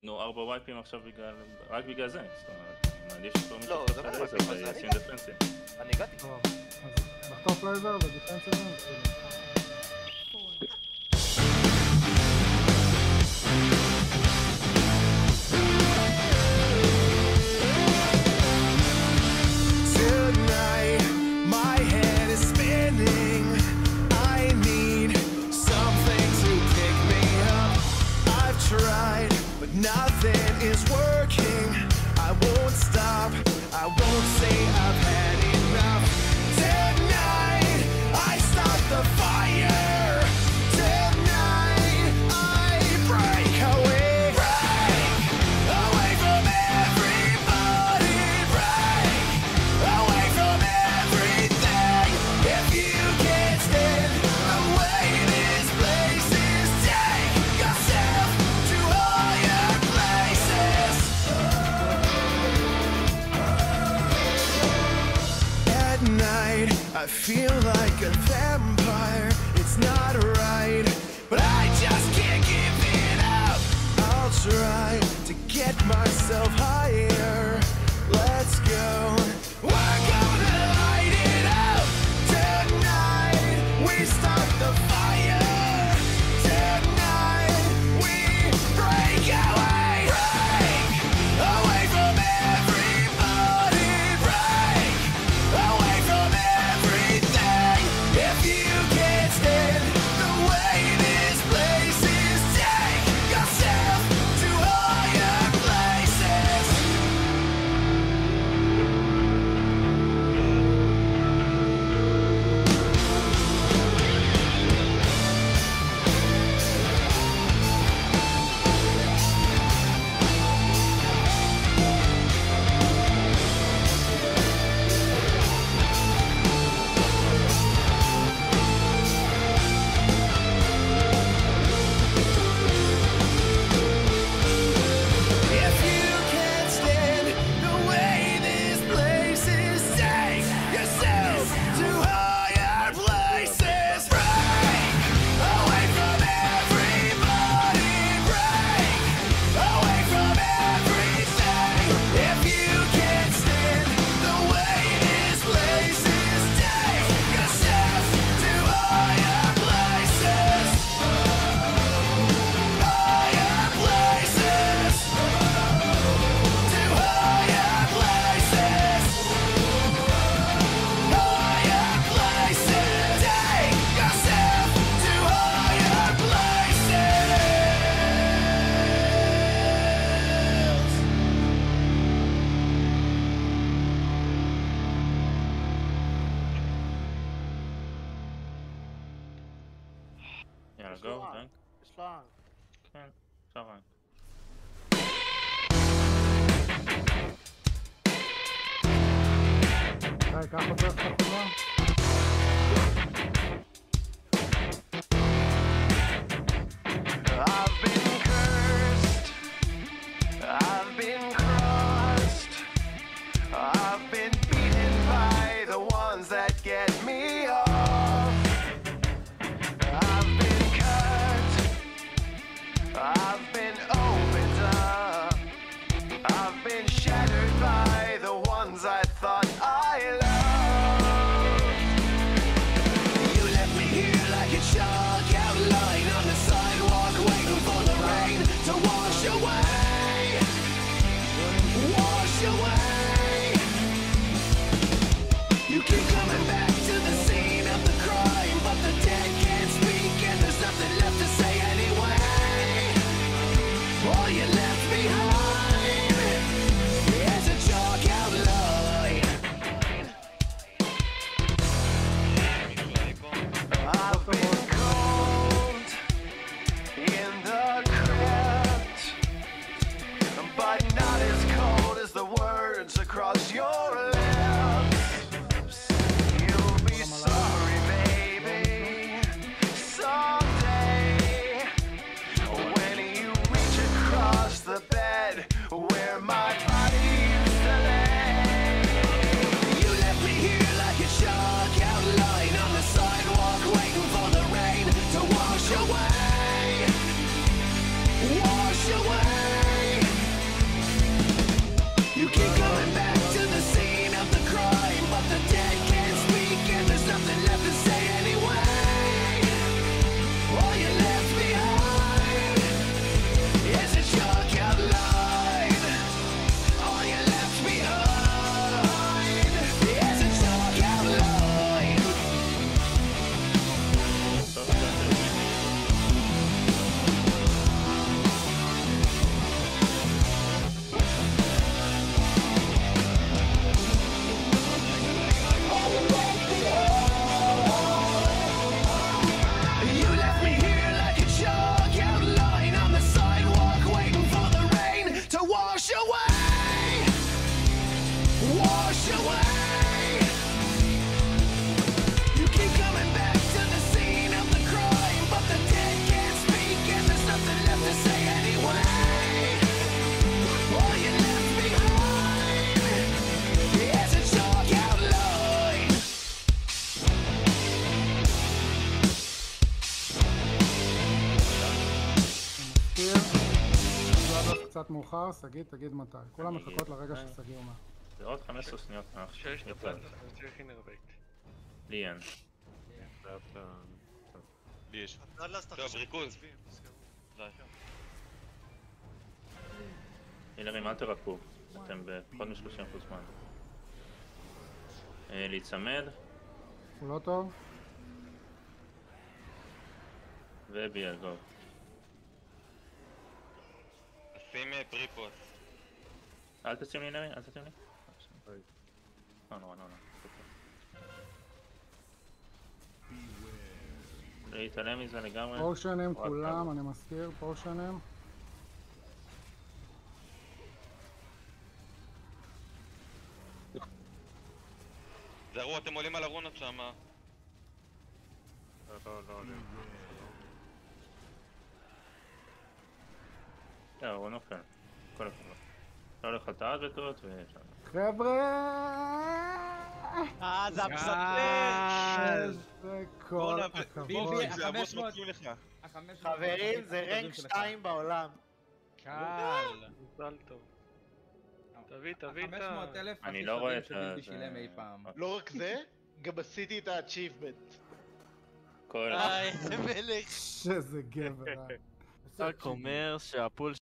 נו, 4 וייפים עכשיו רק בגלל זה, זאת אומרת, אני מעדיף שכל מי לא, זה שיחטוף לא את וייפים, העזר אז וישים אני דפנסים. אני הגעתי. טוב, אז נחטוף לייזר ודיפנסיב בסדר. Tonight, my head is spinning. I need something to pick me up. I've tried, but nothing is working. I won't stop. I won't say I've had enough. Tonight, I start the fire. Tonight, I break away. Break away from everybody. Break away from everything. If you can't stand the way this place is, take yourself to higher places. At night, I feel like a vampire. It's not right, but I just can't give it up. I'll try to get myself higher. Let's go. We're gonna light it up tonight. We start the fire. Tonight we break away. Break away from everybody. Break away from everything. If you can't stand the way this place is, take yourself to higher places. If you can't stand the way this place is, take yourself to higher places. Break away from everybody. Break away from everything. If you can't stand the way this place is, take yourself to higher places. Higher places. To higher places. Higher places. Take yourself to higher places. יאללה, יש לו גו, רנק. דנק. יש לו רנק. כן, עכשיו רק. די, קח אותו איך אתה חובה. I've been cursed, I've been crossed, I've been beaten by the ones that get me off. I've been cut, I've been opened up, I've been shattered by the ones I thought I loved. You left me here like a chalk outline on the sidewalk, waiting for the rain to wash away. Wash away. You keep coming back to the scene of the crime, but the dead can't speak and there's nothing left to say anyway. All you left behind is a chalk outline. I've been cold in the crypt, but not as cold as the words across your lips. You'll be sorry, baby, someday, when you reach across the bed נכנס קצת מאוחר, שגיא תגיד מתי. כולם אני מחכות אגיד. לרגע ששגיא אומר. זה עוד 15 שניות מאח. 6 דקות, צריך אינרבייט. לי אין. לי יש. טוב, ריכוז. די. הילרים, אל תרקו. אתם בפחות מ-30% זמן. להיצמד, הוא לא טוב? וביאל גו. שים פריפות. אל תשים לי הילרים, אל תשים לי. לא. להתעלם מזה לגמרי. פושנים כולם, אני מזכיר, פושנים. זרו, אתם עולים על הרונות שמה. הוא נופל. כל הכבוד. אתה הולך על תעד וטעות ויש לנו. חבר'ה! זה הפסנתר! איזה כל הכבוד. ביבי, זה הבוס 500. מתאים לך. חברים, זה רנק 2 בעולם. קל. מזל טוב. תביא את 500,000 אני לא רואה את שביבי שילם אי פעם. לא רק זה, גם עשיתי את ה-achievement. כל... איזה מלך. איזה גבר. רק אומר שהפול